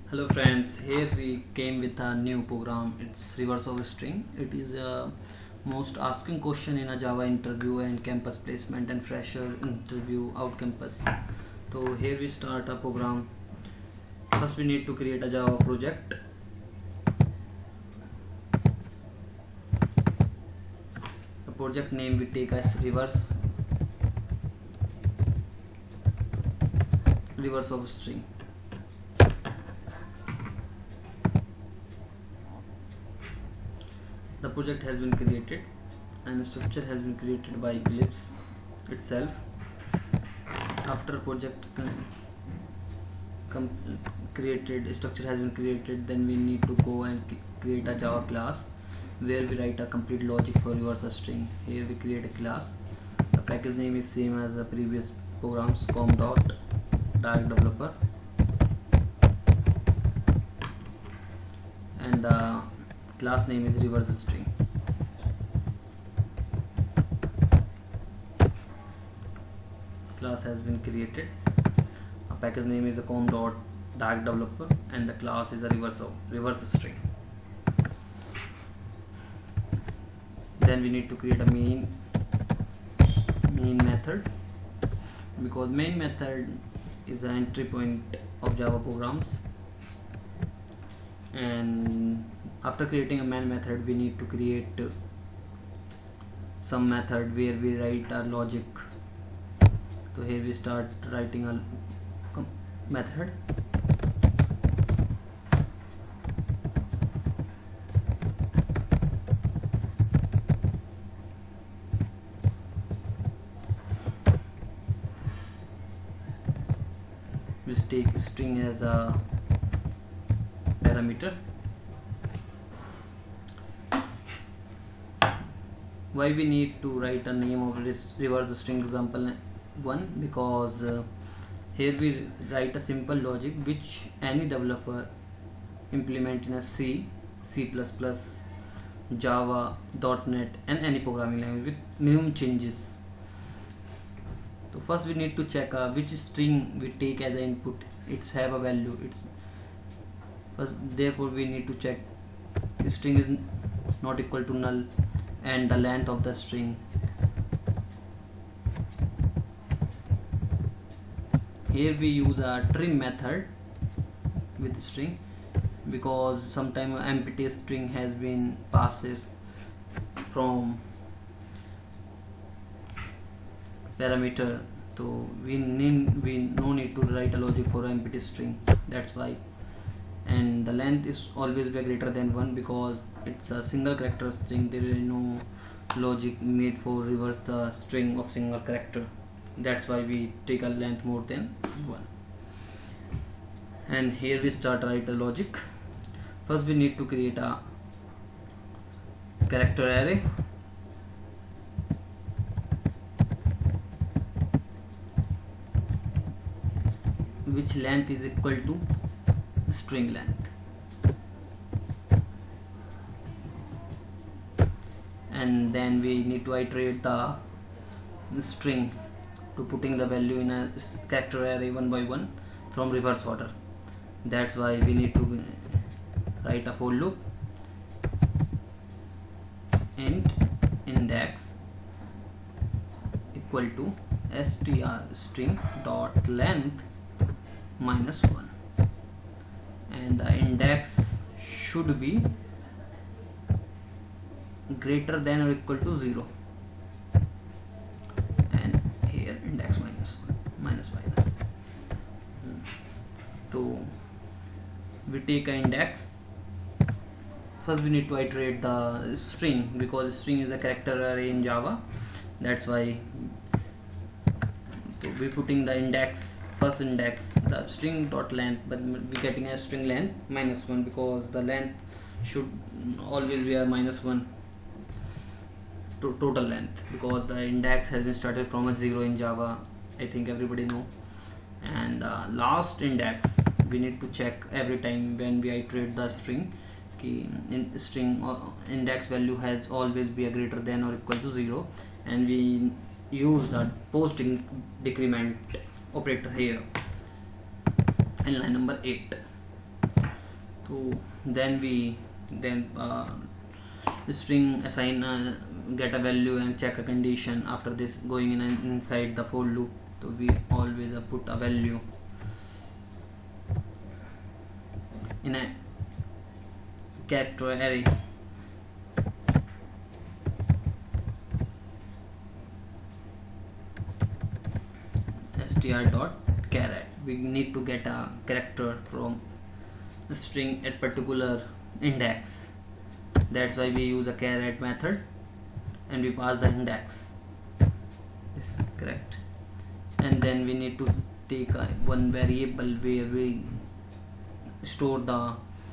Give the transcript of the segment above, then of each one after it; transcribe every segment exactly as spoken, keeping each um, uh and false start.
Hello friends, here we came with a new program. It's reverse of string. It is a most asking question in a Java interview and campus placement and fresher interview out campus. So here we start a program. First we need to create a Java project. The project name we take as reverse reverse of string. The project has been created and the structure has been created by Eclipse itself. After project created, structure has been created, then we need to go and create a Java class where we write a complete logic for reverse string. Here we create a class. The package name is same as the previous programs, com dot direct developer, and the class name is reverse string. Class has been created. A package name is a com dot direct developer and the class is a reverse of reverse string. Then we need to create a main main method, because main method is an entry point of Java programs, and after creating a main method we need to create some method where we write our logic. So here we start writing a method. We take string as a parameter. Why we need to write a name of this reverse string example one? Because uh, here we write a simple logic which any developer implement in a C, C plus plus, Java, dot net and any programming language with minimum changes. So first we need to check uh, which string we take as an input. It's have a value. It's first, therefore we need to check the string is not equal to null and the length of the string. Here we use a trim method with string, because sometimes empty string has been passes from parameter, so we need we no need to write a logic for empty string. That's why. And the length is always be greater than one, because it's a single character string. There is no logic made for reverse the string of single character. That's why we take a length more than one. And here we start write the logic. First we need to create a character array. Which length is equal to string length, and then we need to iterate the, the string to putting the value in a character array one by one from reverse order. That's why we need to write a for loop int index equal to str string dot length minus one, and the index should be greater than or equal to zero, and here index minus one, minus minus. So we take an index. First we need to iterate the string, because string is a character array in Java. That's why so we putting the index, first index, the string dot length, but we getting a string length minus one, because the length should always be a minus one to total length, because the index has been started from a zero in Java. I think everybody know. And uh, last index we need to check every time when we iterate the string. Key in string uh, index value has always be a greater than or equal to zero, and we use the post decrement operator here in line number eight. So then we then uh, the string assign uh, get a value and check a condition. After this, going in and inside the for loop, so we always uh, put a value in a character array. Str dot caret, we need to get a character from the string at particular index. That's why we use a caret method and we pass the index. Is correct. And then we need to take a, one variable where we store the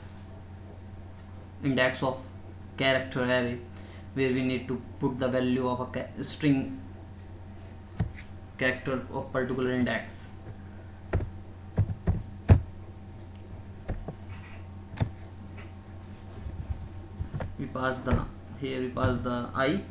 index of character array, where we need to put the value of a string character of particular index. We pass the here we pass the I,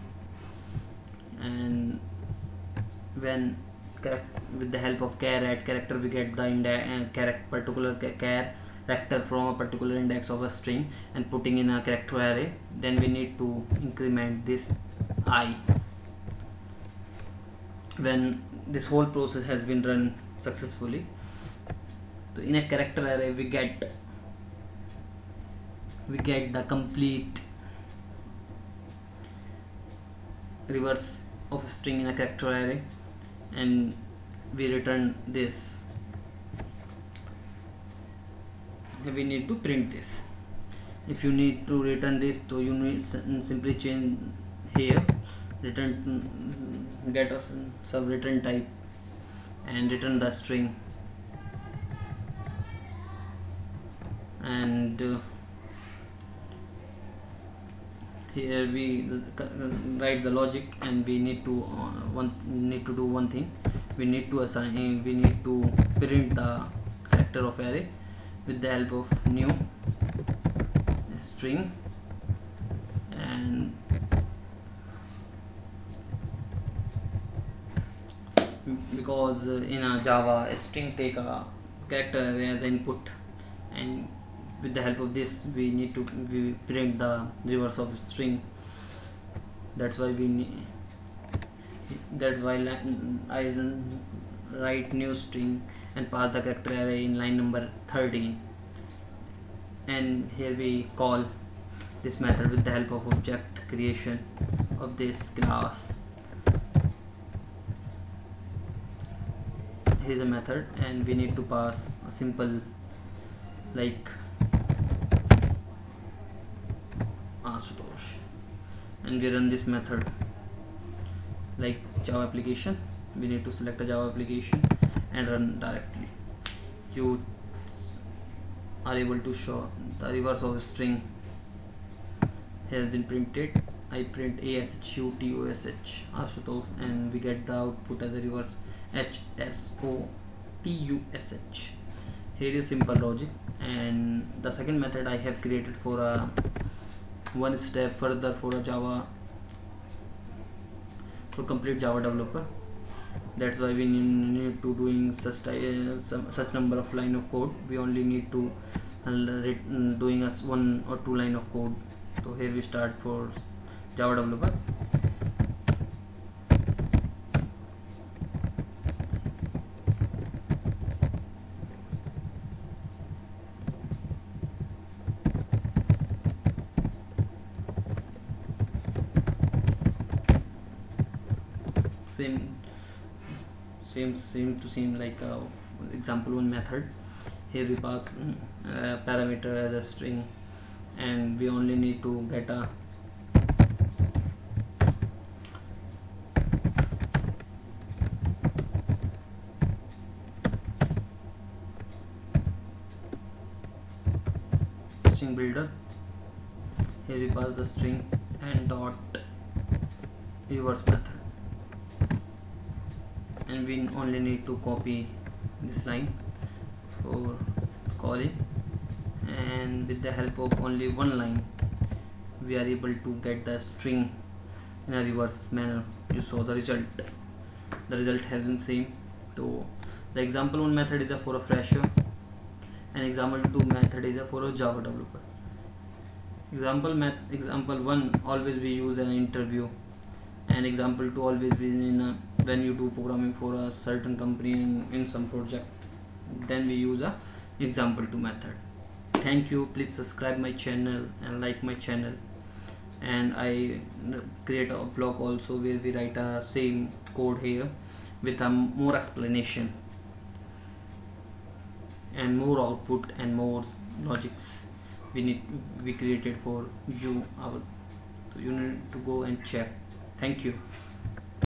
and when with the help of caret character we get the index uh, character particular character from a particular index of a string and putting in a character array. Then we need to increment this I. When this whole process has been run successfully, so in a character array we get we get the complete reverse of a string in a character array, and we return this. We need to print this. If you need to return this, so you need simply change here return, get us some return type and return the string, and uh, here we write the logic, and we need to uh, one need to do one thing. We need to assign we need to print the character of array with the help of new string, and because uh, in a Java a string take a character array as input, and with the help of this we need to we print the reverse of string. That's why we need that's why I write new string and pass the character array in line number thirteen, and here we call this method with the help of object creation of this class. Here's a method, and we need to pass a simple like Ashutosh, and we run this method like Java application. We need to select a Java application and run directly. You are able to show the reverse of a string has been printed. I print A S H U T O S H Ashutosh, and we get the output as a reverse H S O T U S H. Here is simple logic, and the second method I have created for a one step further for a Java for complete Java developer. That's why we need to doing such uh, some, such number of line of code. We only need to uh, doing us one or two line of code. So here we start for Java developer. Same, same, same to same like uh, example one method. Here we pass uh, parameter as a string, and we only need to get a string builder. Here we pass the string and dot reverse method, and we only need to copy this line for calling, and with the help of only one line we are able to get the string in a reverse manner. You saw the result. The result has been same. So the example one method is a for a fresher, and example two method is for a Java developer. Example math example one always we use an interview, and example two always be in a, when you do programming for a certain company in, in some project, then we use a example two method. Thank you. Please subscribe my channel and like my channel, and I create a blog also where we write a same code here with a more explanation and more output and more logics we need we created for you. Our so you need to go and check. Thank you.